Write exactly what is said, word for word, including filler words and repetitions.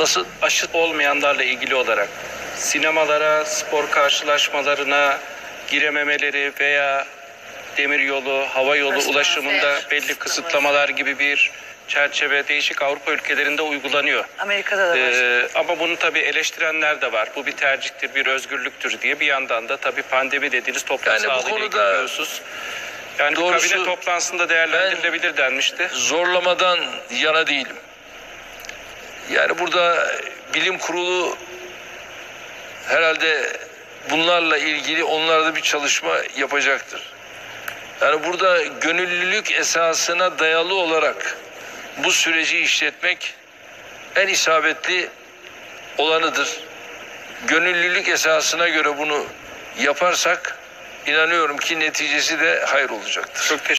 Nasıl? Aşı olmayanlarla ilgili olarak sinemalara, spor karşılaşmalarına girememeleri veya demiryolu, hava yolu Mesafeye ulaşımında belli kısıtlaması. kısıtlamalar gibi bir çerçeve değişik Avrupa ülkelerinde uygulanıyor. Amerika'da da var. Ee, ama bunu tabii eleştirenler de var. Bu bir tercihtir, bir özgürlüktür diye. Bir yandan da tabii pandemi dediğiniz toplum Yani bu sağlığıyla ilgili konuda biliyorsunuz. Yani bir doğrusu kabine toplantısında değerlendirilebilir denmişti. Zorlamadan yana değilim. Yani burada bilim kurulu herhalde bunlarla ilgili onlar da bir çalışma yapacaktır. Yani burada gönüllülük esasına dayalı olarak bu süreci işletmek en isabetli olanıdır. Gönüllülük esasına göre bunu yaparsak inanıyorum ki neticesi de hayır olacaktır. Çok teşekkür